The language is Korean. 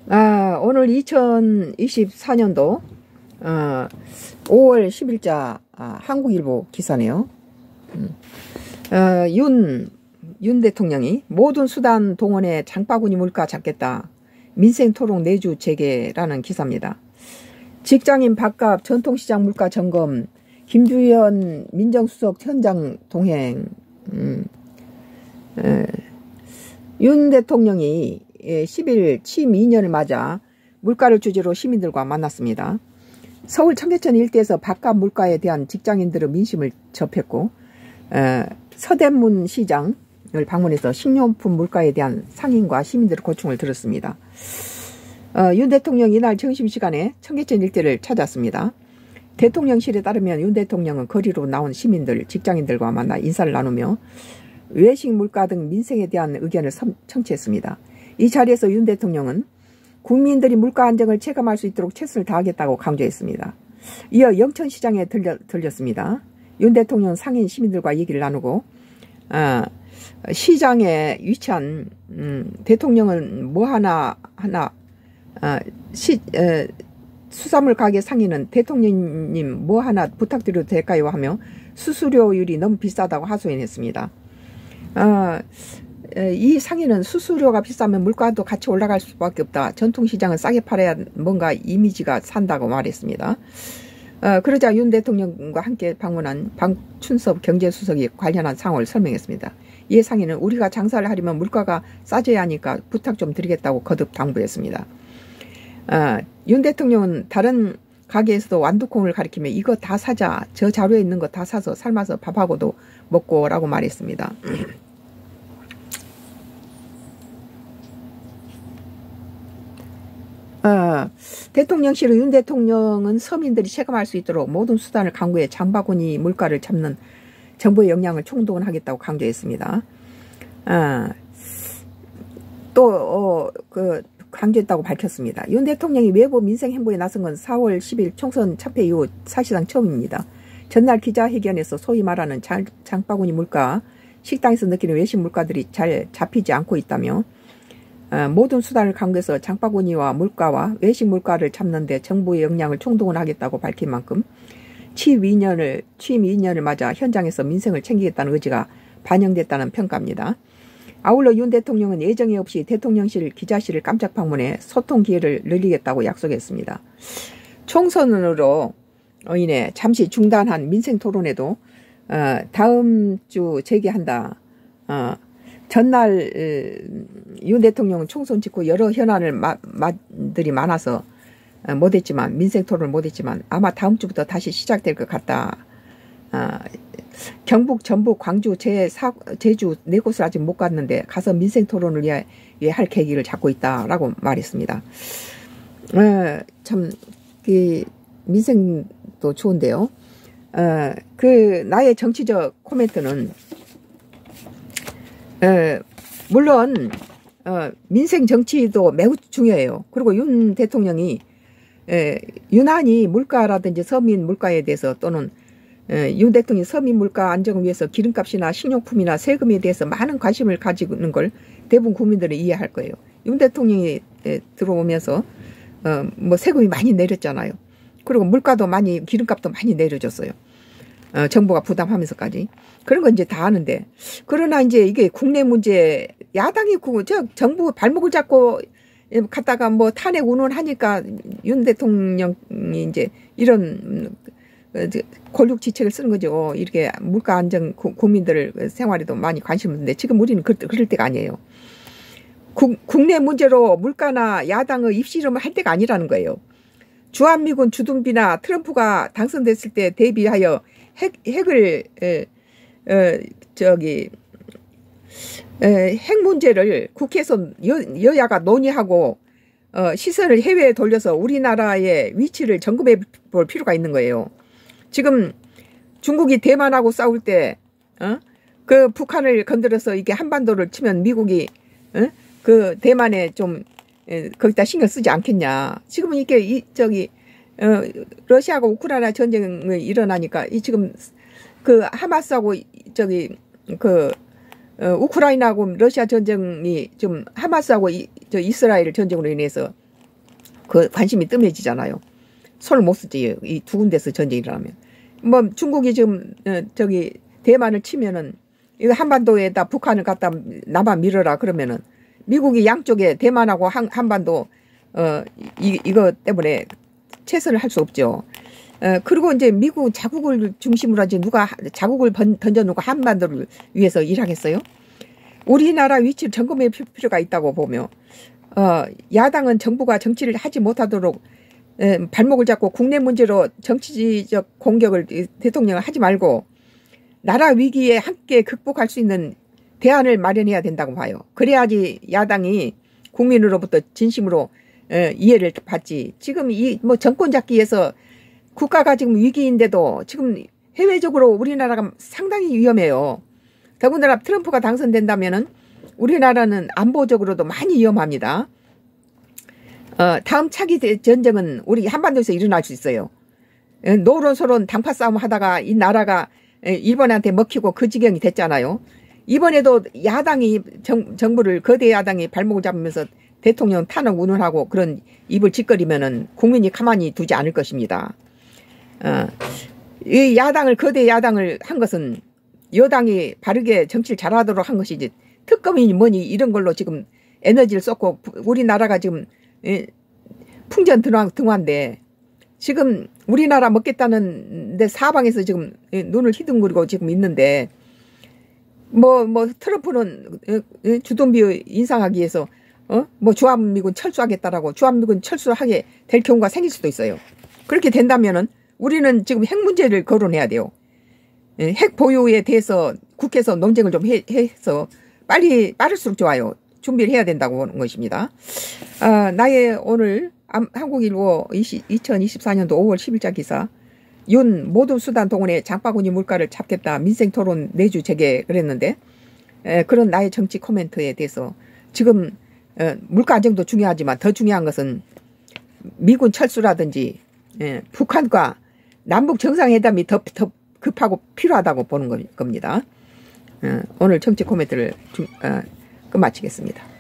오늘 2024년도 5월 10일자 한국일보 기사네요. 윤 대통령이 모든 수단 동원해 장바구니 물가 잡겠다. 민생토론 내주 재개라는 기사입니다. 직장인 밥값 전통시장 물가 점검, 김주현 민정수석 현장 동행. 윤 대통령이 10일 취임 2년을 맞아 물가를 주제로 시민들과 만났습니다. 서울 청계천 일대에서 밥값 물가에 대한 직장인들의 민심을 접했고 서대문 시장을 방문해서 식료품 물가에 대한 상인과 시민들의 고충을 들었습니다. 윤 대통령이 이날 점심시간에 청계천 일대를 찾았습니다. 대통령실에 따르면 윤 대통령은 거리로 나온 시민들, 직장인들과 만나 인사를 나누며 외식 물가 등 민생에 대한 의견을 청취했습니다. 이 자리에서 윤 대통령은 국민들이 물가 안정을 체감할 수 있도록 최선을 다하겠다고 강조했습니다. 이어 영천시장에 들렸습니다. 윤 대통령은 상인 시민들과 얘기를 나누고 시장에 위치한 대통령은 뭐 하나 수산물 가게 상인은 대통령님 뭐 하나 부탁드려도 될까요? 하며 수수료율이 너무 비싸다고 하소연했습니다. 이 상인은 수수료가 비싸면 물가도 같이 올라갈 수밖에 없다. 전통시장은 싸게 팔아야 뭔가 이미지가 산다고 말했습니다. 그러자 윤 대통령과 함께 방문한 방춘섭 경제수석이 관련한 상황을 설명했습니다. 이에 상인은 우리가 장사를 하려면 물가가 싸져야 하니까 부탁 좀 드리겠다고 거듭 당부했습니다. 윤 대통령은 다른 가게에서도 완두콩을 가리키며 이거 다 사자. 저 자료에 있는 거 다 사서 삶아서 밥하고도 먹고 라고 말했습니다. 대통령실의 윤 대통령은 서민들이 체감할 수 있도록 모든 수단을 강구해 장바구니 물가를 잡는 정부의 역량을 총동원하겠다고 강조했습니다. 강조했다고 밝혔습니다. 윤 대통령이 외부 민생 행보에 나선 건 4월 10일 총선 참패 이후 사실상 처음입니다. 전날 기자회견에서 소위 말하는 장바구니 물가, 식당에서 느끼는 외식 물가들이 잘 잡히지 않고 있다며 모든 수단을 강구해서 장바구니와 물가와 외식 물가를 잡는 데 정부의 역량을 총동원하겠다고 밝힌 만큼 취임 2년을 맞아 현장에서 민생을 챙기겠다는 의지가 반영됐다는 평가입니다. 아울러 윤 대통령은 예정에 없이 대통령실 기자실을 깜짝 방문해 소통 기회를 늘리겠다고 약속했습니다. 총선으로 인해 잠시 중단한 민생 토론회도 다음 주 재개한다. 전날 윤 대통령은 총선 직후 여러 현안들이 많아서 못했지만 민생 토론을 못했지만 아마 다음 주부터 다시 시작될 것 같다. 경북, 전북, 광주, 제주 4곳을 아직 못 갔는데 가서 민생 토론을 위해 할 계기를 잡고 있다라고 말했습니다. 참 민생도 좋은데요. 나의 정치적 코멘트는 물론 민생 정치도 매우 중요해요. 그리고 윤 대통령이 유난히 물가라든지 서민 물가에 대해서 또는 윤 대통령이 서민 물가 안정을 위해서 기름값이나 식료품이나 세금에 대해서 많은 관심을 가지는 걸 대부분 국민들은 이해할 거예요. 윤 대통령이 들어오면서 뭐 세금이 많이 내렸잖아요. 그리고 물가도 기름값도 많이 내려졌어요. 정부가 부담하면서까지. 그런 건 이제 다 아는데. 그러나 이제 이게 국내 문제, 야당이 정부 발목을 잡고 갔다가 뭐 탄핵 운운하니까 윤 대통령이 이제 이런 권력지책을 쓰는 거죠. 이렇게 물가 안정 국민들 생활에도 많이 관심을 있는데 지금 우리는 그럴 때가 아니에요. 국내 문제로 물가나 야당의 입씨름을 할 때가 아니라는 거예요. 주한미군 주둔비나 트럼프가 당선됐을 때 대비하여 핵 문제를 국회에서 여야가 논의하고 시선을 해외에 돌려서 우리나라의 위치를 점검해 볼 필요가 있는 거예요. 지금 중국이 대만하고 싸울 때 그 북한을 건드려서 이게 한반도를 치면 미국이 그 대만에 좀 거기다 신경 쓰지 않겠냐. 지금은 이게 러시아하고 우크라이나 전쟁이 일어나니까 지금 그 하마스하고 우크라이나하고 러시아 전쟁이 좀 하마스하고 이스라엘 전쟁으로 인해서 그 관심이 뜸해지잖아요. 손을 못 쓰지. 이 두 군데서 전쟁이 일어나면. 뭐 중국이 지금 저기 대만을 치면은 이거 한반도에다 북한을 갖다 남아 밀어라 그러면은 미국이 양쪽에 대만하고 한반도 이거 때문에 최선을 할 수 없죠. 그리고 이제 미국 자국을 중심으로 하지 누가 자국을 던져놓고 한반도를 위해서 일하겠어요? 우리나라 위치를 점검해 볼 필요가 있다고 보며 야당은 정부가 정치를 하지 못하도록 발목을 잡고 국내 문제로 정치적 공격을 대통령을 하지 말고 나라 위기에 함께 극복할 수 있는 대안을 마련해야 된다고 봐요. 그래야지 야당이 국민으로부터 진심으로 이해를 받지. 지금 이 뭐 정권 잡기 위해서 국가가 지금 위기인데도 지금 해외적으로 우리나라가 상당히 위험해요. 더군다나 트럼프가 당선된다면은 우리나라는 안보적으로도 많이 위험합니다. 다음 차기 전쟁은 우리 한반도에서 일어날 수 있어요. 노론소론 당파 싸움 하다가 이 나라가 일본한테 먹히고 그 지경이 됐잖아요. 이번에도 야당이 정부를 거대 야당이 발목을 잡으면서 대통령 탄핵 운운하고 그런 입을 짓거리면은 국민이 가만히 두지 않을 것입니다. 이 야당을 거대 야당을 한 것은 여당이 바르게 정치를 잘하도록 한 것이지 특검이니 뭐니 이런 걸로 지금 에너지를 쏟고 우리나라가 지금 풍전등화인데 지금 우리나라 먹겠다는데 사방에서 지금 눈을 휘둥그리고 지금 있는데 뭐 트럼프는 주둔비 인상하기 위해서 뭐 주한미군 철수하겠다라고 주한미군 철수하게 될 경우가 생길 수도 있어요. 그렇게 된다면은 우리는 지금 핵 문제를 거론해야 돼요. 핵 보유에 대해서 국회에서 논쟁을 좀 해서 빠를수록 좋아요. 준비를 해야 된다고 하는 것입니다. 나의 오늘 한국일보 2024년도 5월 10일자 기사 윤 모든 수단 동원해 장바구니 물가를 잡겠다 민생토론 내주 재개를 했는데 그런 나의 정치 코멘트에 대해서 지금 물가 안정도 중요하지만 더 중요한 것은 미군 철수라든지 북한과 남북 정상회담이 더 급하고 필요하다고 보는 겁니다. 오늘 정치 코멘트를 끝마치겠습니다.